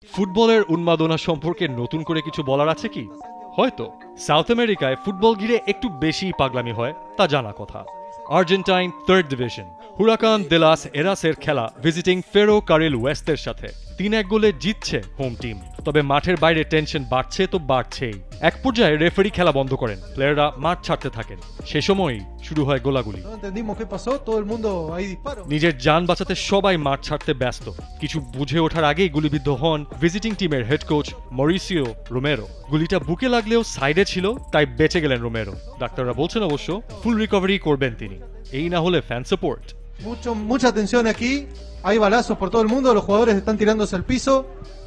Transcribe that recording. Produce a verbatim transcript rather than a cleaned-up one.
ফুটবলের উন্মাদনা সম্পর্কে নতুন করে কিছু বলার আছে কি? হয়তো সাউথ আমেরিকায় ফুটবল ঘিরে একটু বেশি পাগলামি হয়, তা জানা কথা। Argentine third division Huracan de las এরাসের খেলা ভিজিটিং ফেরো কারিল ওয়েস্টের সাথে তিন এক গোলে জিতছে হোম টিম। তবে মাঠের বাইরে টেনশন বাড়ছে তো বাড়ছেই। এক পর্যায়ে রেফারি খেলা বন্ধ করেন, প্লেয়াররা মাঠ ছাড়তে থাকেন। সে সময়ই শুরু হয় গোলাগুলি। নিজের যান বাঁচাতে সবাই মাঠ ছাড়তে ব্যস্ত। কিছু বুঝে ওঠার আগেই গুলিবিদ্ধ হন ভিজিটিং টিমের হেড কোচ মরিসিও রোমেরো। গুলিটা বুকে লাগলেও সাইডে ছিল, তাই বেঁচে গেলেন রোমেরো। ডাক্তাররা বলছেন অবশ্য ফুল রিকভারি করবেন তিনি। এই না হলে fan support. Mucho, mucha atención aquí, hay balazos por todo el mundo, los jugadores están tirándose al piso,